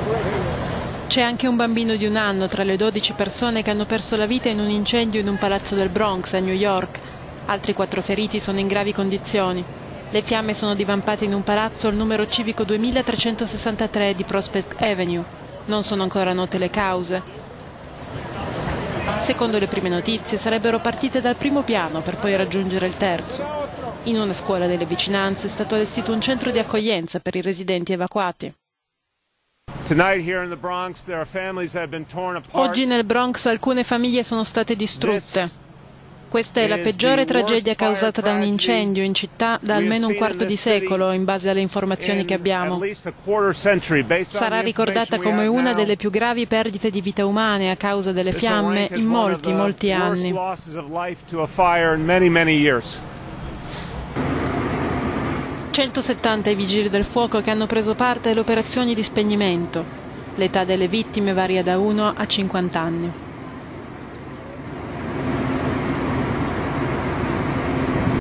C'è anche un bambino di 1 anno tra le 12 persone che hanno perso la vita in un incendio in un palazzo del Bronx, a New York. Altri 4 feriti sono in gravi condizioni. Le fiamme sono divampate in un palazzo al numero civico 2363 di Prospect Avenue. Non sono ancora note le cause. Secondo le prime notizie sarebbero partite dal primo piano per poi raggiungere il terzo. In una scuola delle vicinanze è stato allestito un centro di accoglienza per i residenti evacuati. Oggi nel Bronx alcune famiglie sono state distrutte. Questa è la peggiore tragedia causata da un incendio in città da almeno un quarto di secolo, in base alle informazioni che abbiamo. Sarà ricordata come una delle più gravi perdite di vite umane a causa delle fiamme in molti, molti anni. 170 i vigili del fuoco che hanno preso parte alle operazioni di spegnimento. L'età delle vittime varia da 1 a 50 anni.